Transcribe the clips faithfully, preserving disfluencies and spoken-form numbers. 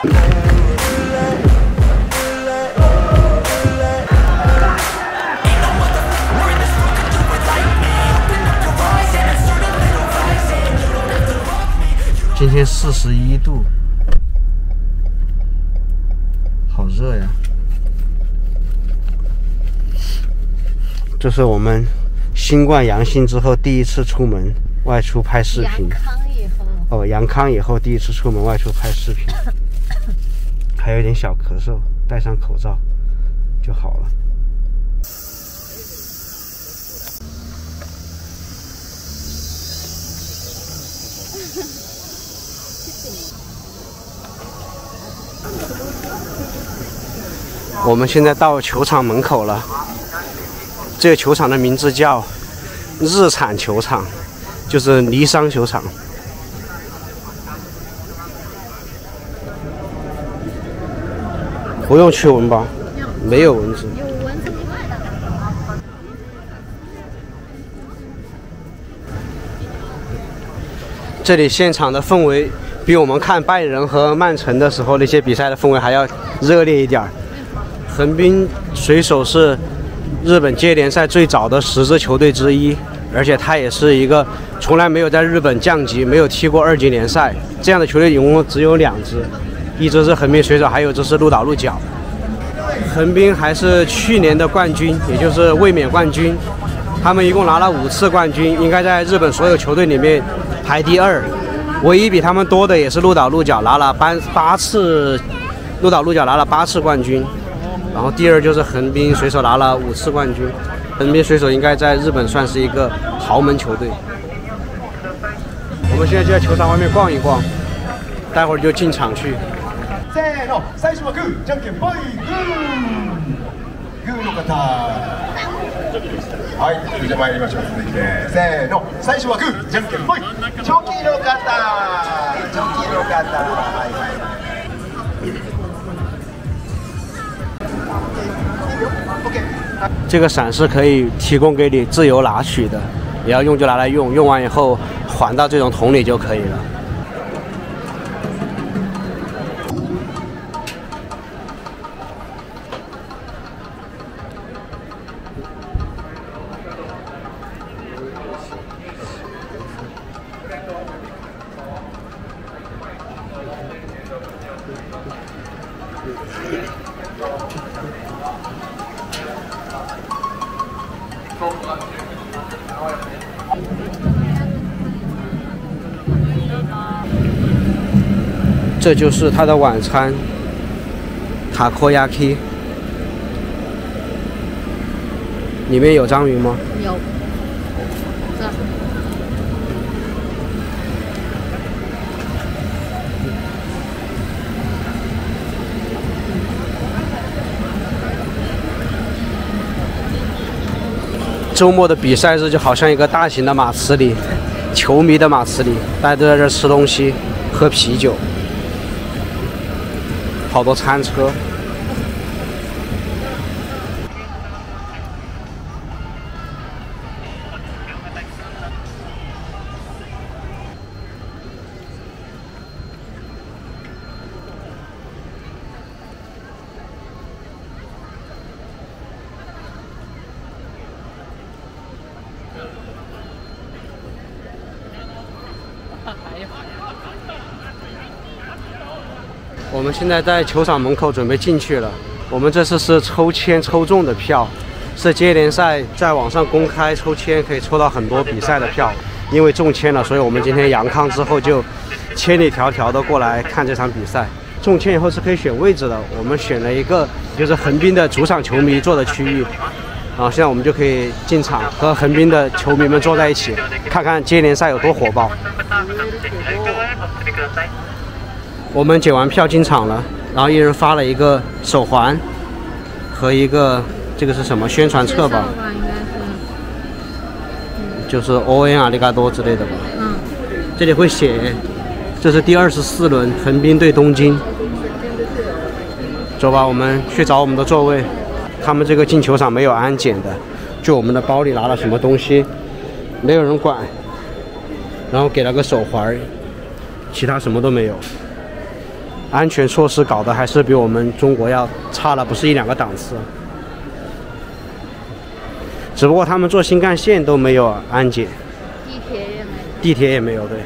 今天四十一度，好热呀！这是我们新冠阳性之后第一次出门外出拍视频。 阳康以后。哦， 阳康以后第一次出门外出拍视频，还有点小咳嗽，戴上口罩就好了。我们现在到球场门口了，这个球场的名字叫日产球场，就是尼桑球场。不用驱蚊吧？没有蚊子。 有蚊子以外的。 这里现场的氛围比我们看拜仁和曼城的时候那些比赛的氛围还要热烈一点。横滨水手是日本接联赛最早的十支球队之一，而且它也是一个从来没有在日本降级、没有踢过二级联赛这样的球队，一共只有两支，一支是横滨水手，还有一支是鹿岛鹿角。横滨还是去年的冠军，也就是卫冕冠军，他们一共拿了五次冠军，应该在日本所有球队里面排第二。唯一比他们多的也是鹿岛鹿角，拿了八八次，鹿岛鹿角拿了八次冠军。然后第二就是横滨水手拿了五次冠军，横滨水手应该在日本算是一个豪门球队。我们现在就在球场外面逛一逛，待会儿就进场去。 せーの、最初はグー、じゃんけんぽい、グー、グーの方。はい、それじゃ参りましょう。続いて、せーの、最初はグー、じゃんけんぽい、チョキの方、チョキの方。はいはい。 这个伞是可以提供给你自由拿取的，你要用就拿来用，用完以后还到这种桶里就可以了。这就是他的晚餐，塔科亚 K。里面有章鱼吗？ 有。这。 周末的比赛日就好像一个大型的马池里，球迷的马池里，大家都在这吃东西、喝啤酒。好多餐车。我们现在在球场门口准备进去了。我们这次是抽签抽中的票，是接联赛在网上公开抽签，可以抽到很多比赛的票。因为中签了，所以我们今天阳康之后就千里迢迢的过来看这场比赛。中签以后是可以选位置的，我们选了一个就是横滨的主场球迷坐的区域。然后现在我们就可以进场和横滨的球迷们坐在一起，看看接联赛有多火爆。我们检完票进场了，然后一人发了一个手环和一个这个是什么宣传册吧？应该是，就是応援ありがとう之类的吧。嗯。这里会写，这是第二十四轮横滨对东京。走吧，我们去找我们的座位。他们这个进球场没有安检的，就我们的包里拿了什么东西，没有人管，然后给了个手环，其他什么都没有。 安全措施搞得还是比我们中国要差了不是一两个档次。只不过他们坐新干线都没有安检， 地铁也没有， 地铁也没有。对，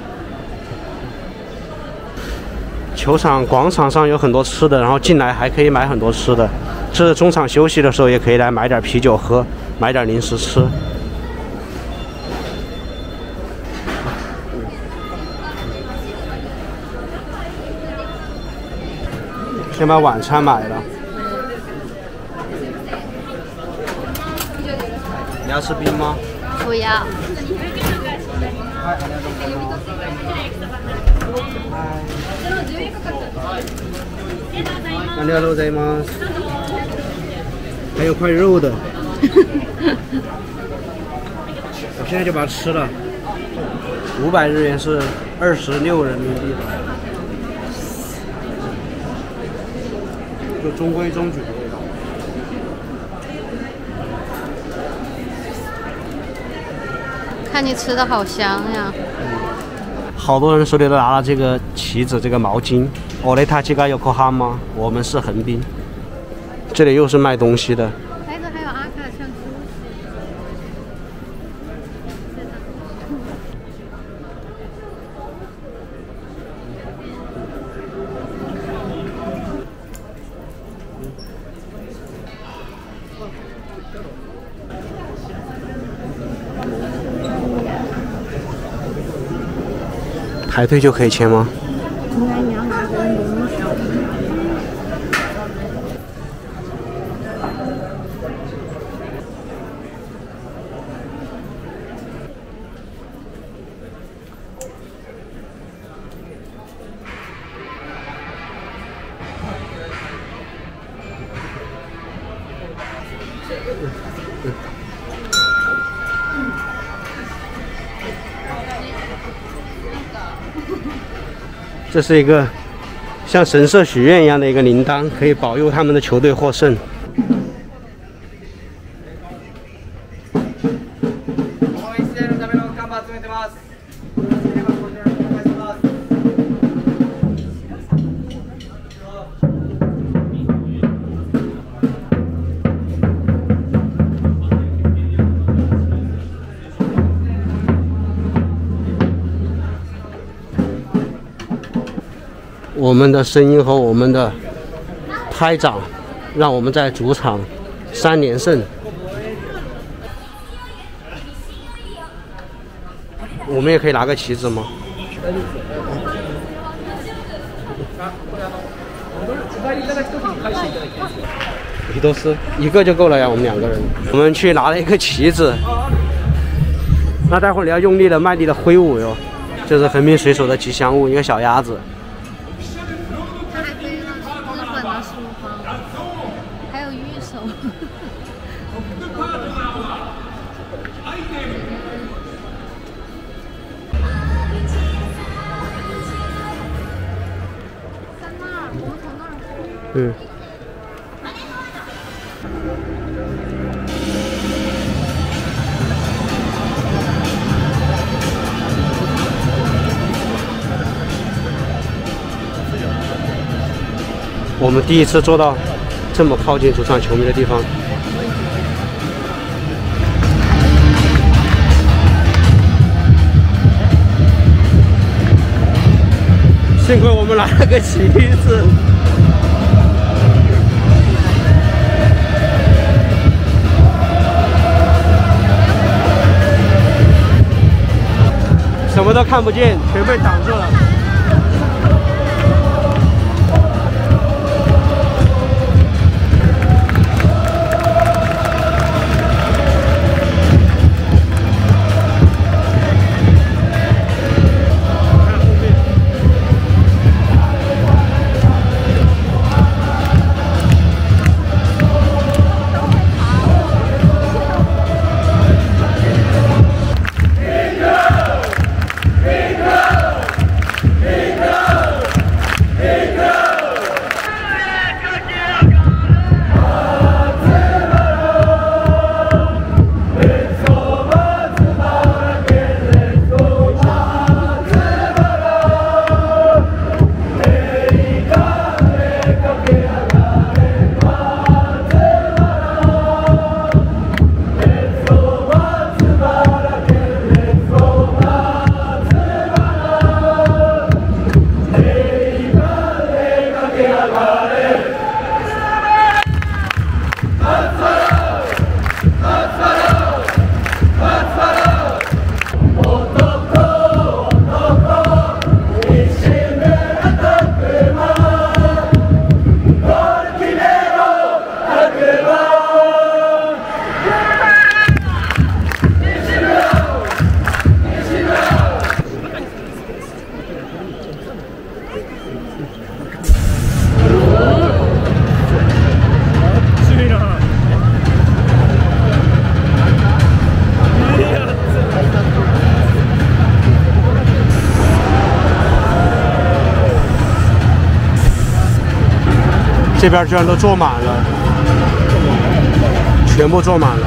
球场广场上有很多吃的，然后进来还可以买很多吃的。这中场休息的时候也可以来买点啤酒喝，买点零食吃。先把晚餐买了。你要吃冰吗？ 不要。 ありがとうございます。还有块肉的。我现在就把它吃了。五百日元是二十六人民币的，就中规中矩的味道。 看你吃的好香呀！ 好多人手里都拿了这个旗子、这个毛巾。我雷塔基嘎有口哈吗？我们是横滨。这里又是卖东西的。 哎，这还有阿卡像猪排队就可以签吗？ 应该你要拿个人东西。 这是一个像神社许愿一样的一个铃铛，可以保佑他们的球队获胜。我们的声音和我们的拍掌，让我们在主场三连胜。我们也可以拿个旗子吗？伊多斯一个就够了呀，我们两个人。我们去拿了一个旗子，那待会儿你要用力的、卖力的挥舞哟。这是横滨水手的吉祥物，一个小鸭子。 它还背了日本的书包，还有玉手。在那儿，我们从那儿过。 嗯。我们第一次坐到这么靠近主场球迷的地方。幸亏我们拿了个旗子。什么都看不见，全被挡住了。 这边居然都坐满了，全部坐满了。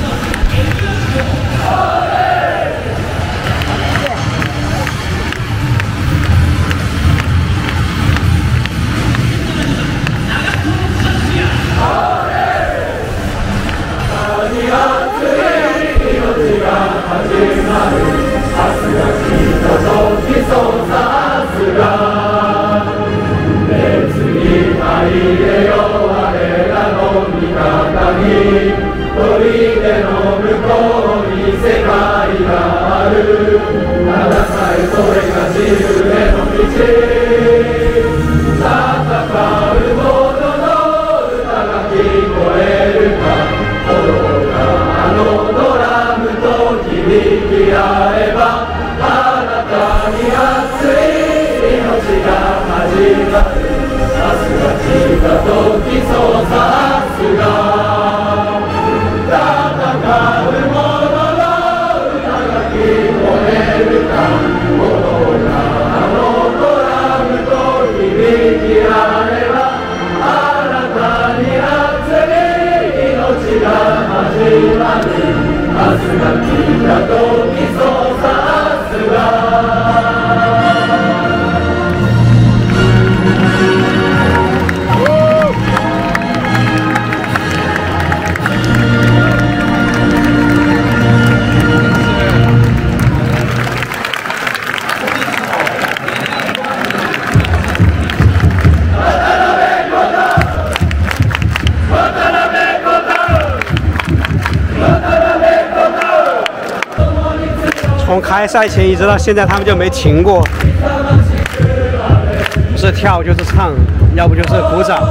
从开赛前一直到现在，他们就没停过，不是跳就是唱，要不就是鼓掌。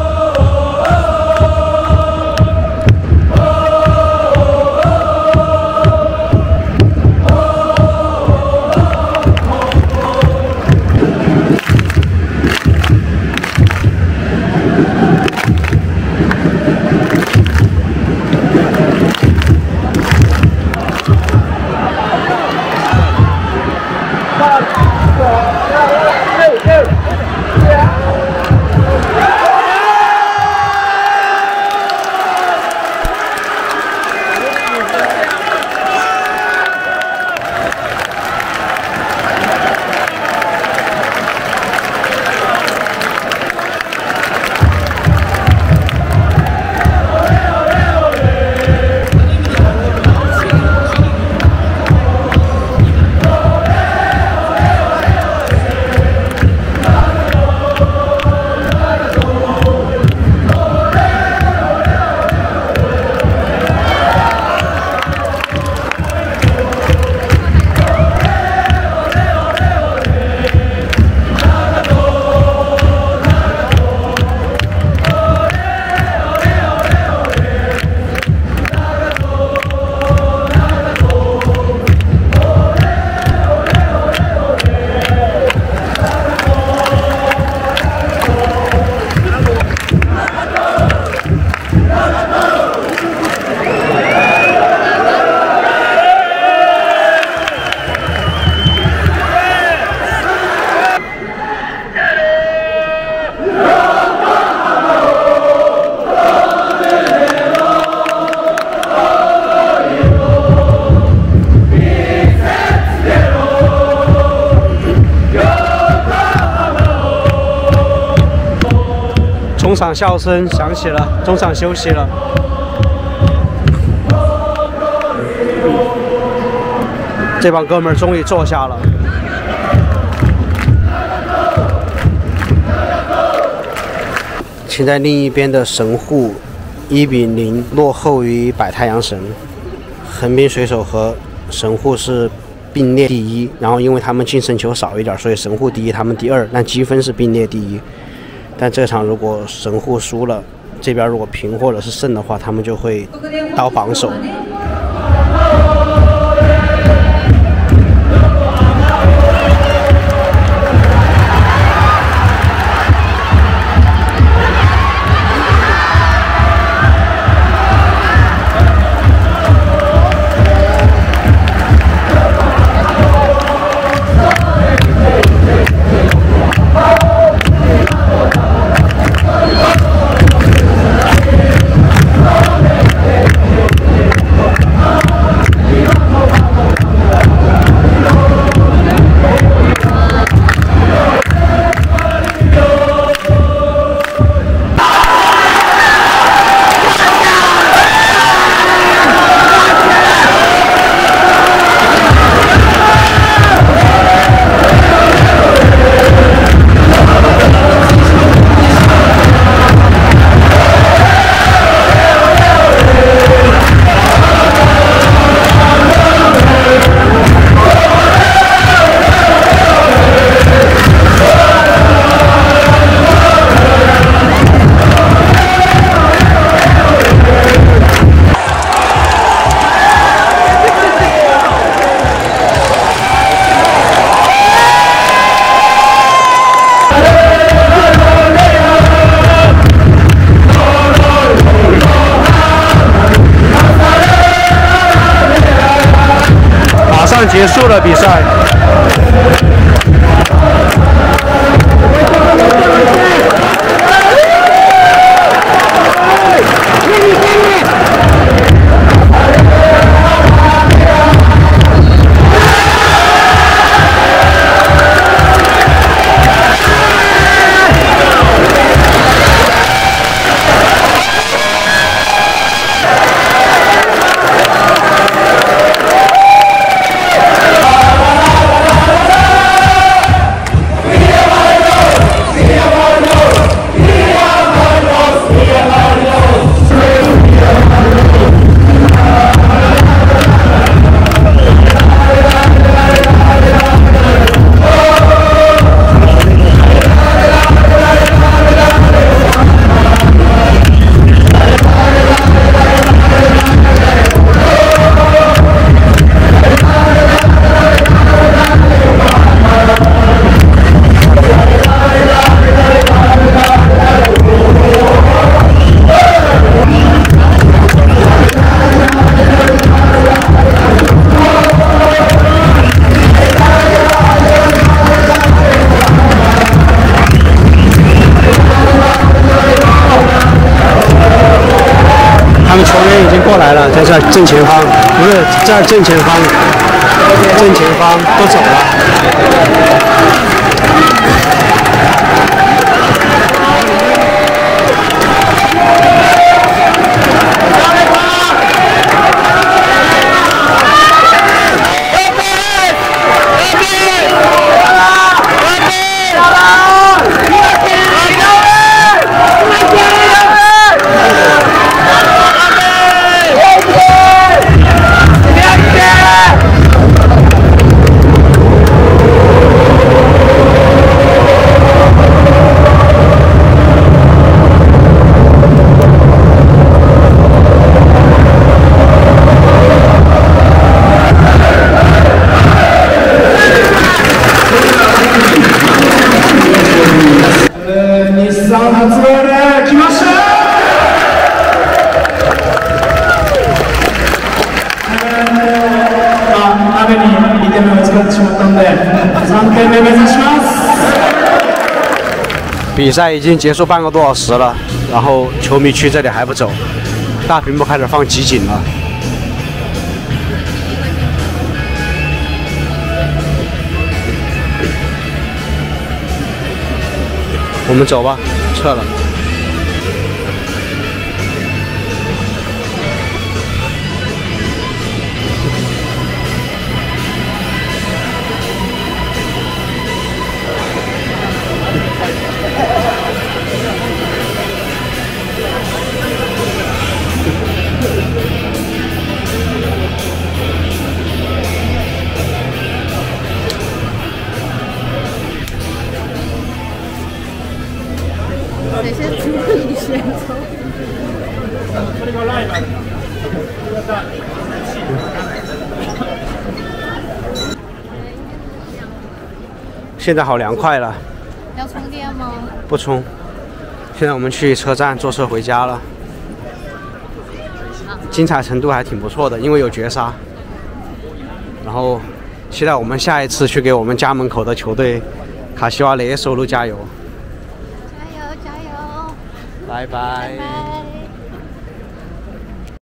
中场笑声响起了，中场休息了。这帮哥们儿终于坐下了。现在另一边的神户一比零落后于百太阳神，横滨水手和神户是并列第一，然后因为他们净胜球少一点，所以神户第一，他们第二，但积分是并列第一。但这场如果神户输了，这边如果平或者是胜的话，他们就会到榜首。 结束了比赛。球员已经过来了，在这正前方，不是这儿正前方，正前方都走了。比赛已经结束半个多小时了，然后球迷区这里还不走，大屏幕开始放集锦了。我们走吧，撤了。 谁是主力选手？ 现在好凉快了。 要充电吗？ 不充。现在我们去车站坐车回家了。精彩程度还挺不错的，因为有绝杀。然后期待我们下一次去给我们家门口的球队卡西瓦雷收录加油。 加油加油！ 拜拜。 拜拜。